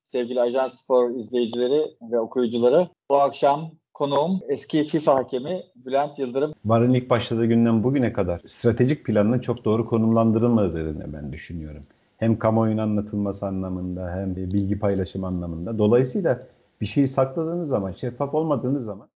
sevgili Ajans Spor izleyicileri ve okuyucuları. Bu akşam konuğum eski FIFA hakemi Bülent Yıldırım. VAR'ın ilk başladığı günden bugüne kadar stratejik planının çok doğru konumlandırılmadığını ben düşünüyorum. Hem kamuoyuna anlatılması anlamında hem bilgi paylaşımı anlamında. Dolayısıyla bir şeyi sakladığınız zaman, şeffaf olmadığınız zaman